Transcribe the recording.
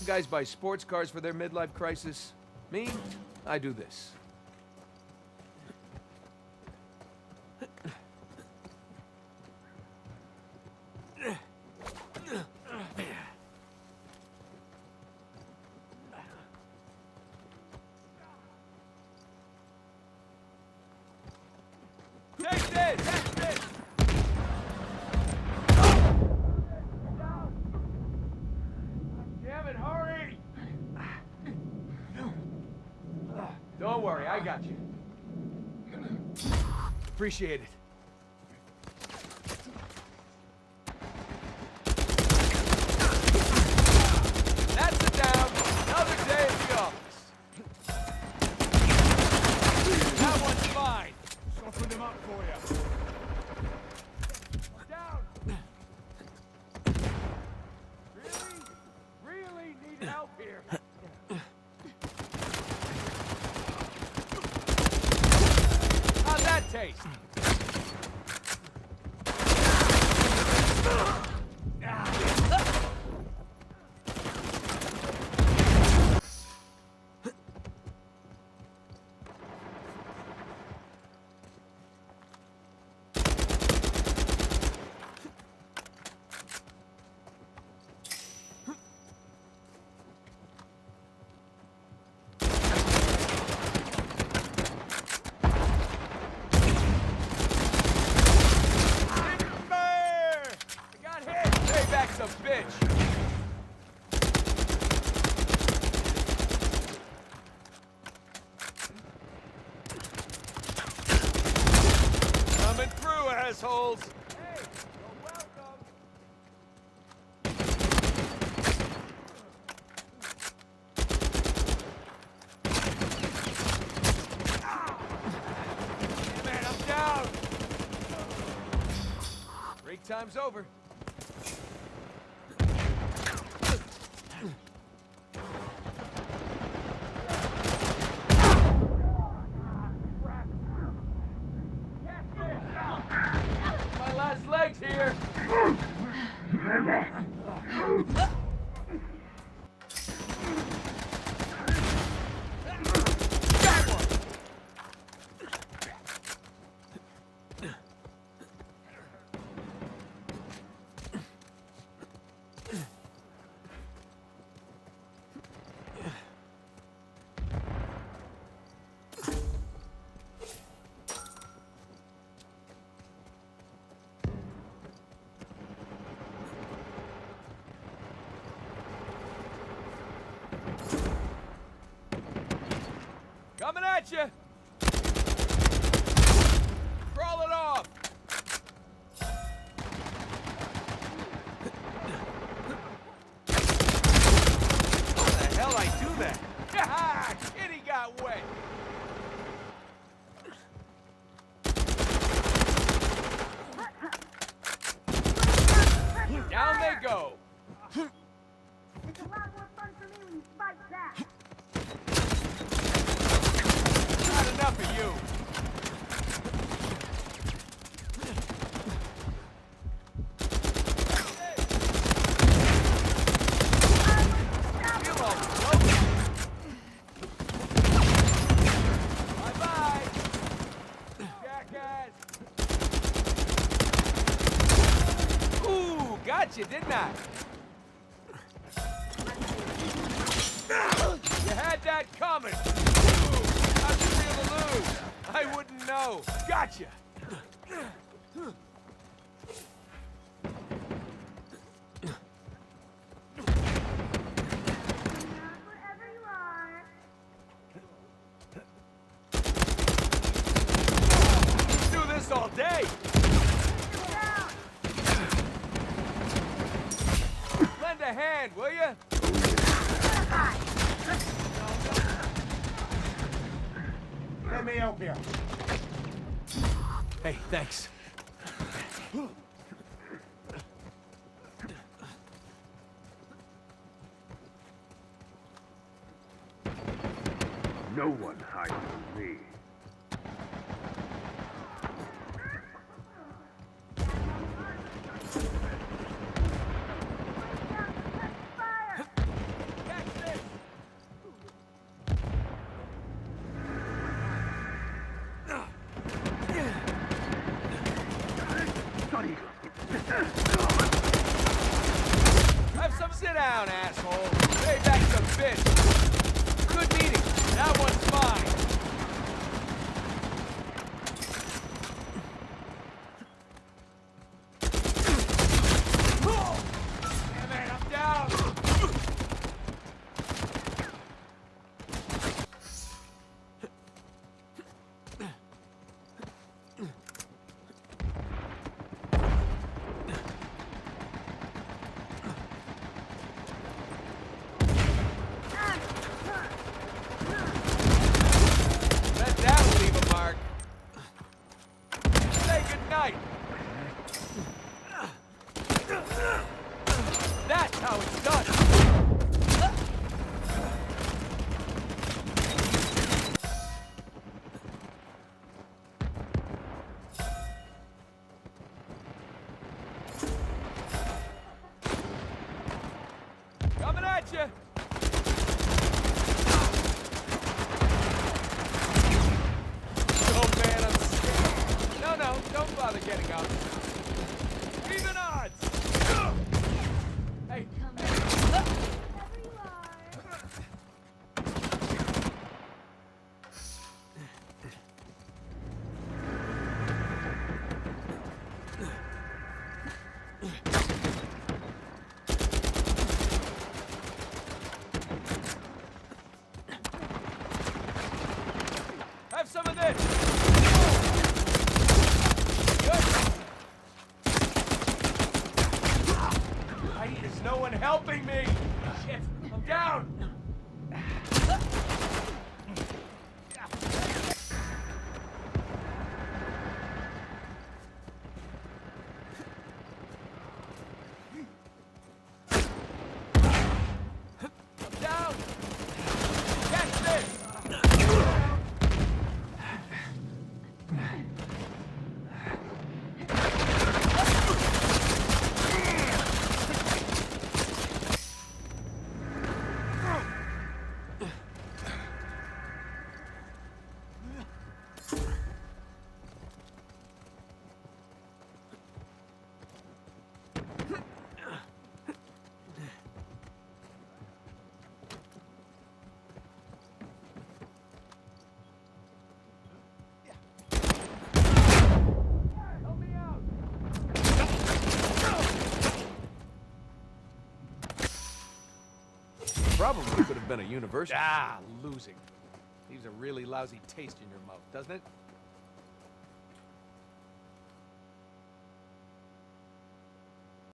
Guys buy sports cars for their midlife crisis. Me, I do this. Take this! Take this! Damn it, hurry! Don't worry, I got you. Appreciate it. That's it down. Another day at the office. That one's fine. Soften them up for you. Down. Really need help here. How's that taste? Payback's a bitch. Coming through, assholes. Hey, you're welcome. Man, I'm down. Break time's over. My last leg's here. Got one. Coming at you! Crawl it off! How the hell I do that? Ha! Kitty got wet! Down they go! It's a lot more fun for me when you fight back. Not enough of you! Feel all broken. Bye-bye! Jackass! Ooh, gotcha, didn't I? You had that coming! How'd you feel to lose? I wouldn't know. Gotcha! Wherever you are. Do this all day! Down. Lend a hand, will you? Let me help you. Hey, thanks. No one hides from me. Fire. bit. Good meeting. That one's mine. Damn it, I'm down. Bet that'll leave a mark. Say goodnight. That's how it's done. Coming at you. Oh man, I'm scared. No, don't bother getting up. Even odds. Hey, Wherever you are. have some of this. Good. There's no one helping me. Shit, I'm down. Probably could have been a university. Ah, losing. Leaves a really lousy taste in your mouth, doesn't it?